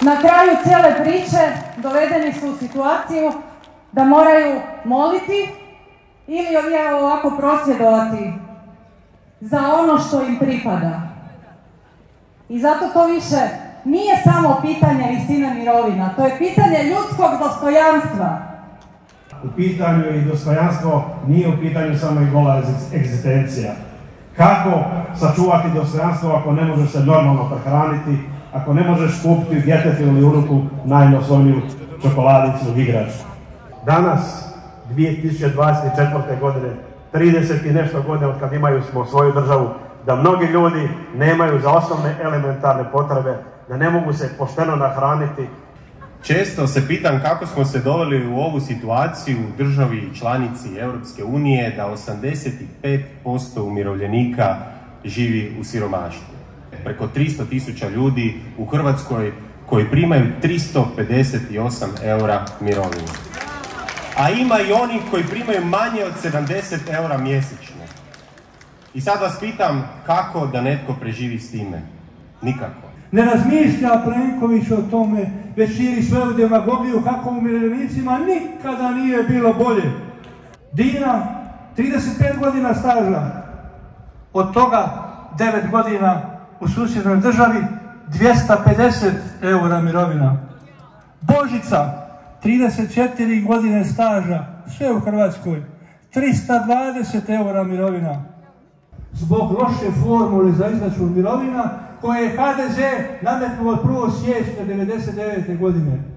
na kraju cijele priče dovedeni su u situaciju da moraju moliti ili ovako prosvjedovati za ono što im pripada. I zato to više nije samo pitanje visine mirovina, to je pitanje ljudskog dostojanstva. U pitanju i dostojanstvo nije u pitanju samo i gola egzistencija. Kako sačuvati dostojanstvo ako ne možeš se normalno prehraniti, ako ne možeš kupiti djetetu ili unuku najnosovniju čokoladicu ili igračku. Danas, 2024. godine, 30 i nešto godina od kad imaju smo svoju državu, da mnogi ljudi nemaju za osnovne elementarne potrebe, da ne mogu se pošteno nahraniti. Često se pitam kako smo se doveli u ovu situaciju u državi članici Europske unije da 85% umirovljenika živi u siromaštvu. Preko 300.000 ljudi u Hrvatskoj koji primaju 358 eura mirovinu. A ima i onih koji primaju manje od 70 eura mjesečno. I sad vas pitam kako da netko preživi s time? Nikako. Ne razmišlja Plenković o tome, već širi svoju demagogiju kako umirovljenicima nikada nije bilo bolje. Dina, 35 godina staža, od toga 9 godina u susjednoj državi, 250 eura mirovina. Božica, 34 godine staža, sve u Hrvatskoj, 320 eura mirovina. Zbog loše formule za izračun mirovina koje je HDZ nametnuo od 1. siječnja 1999. godine.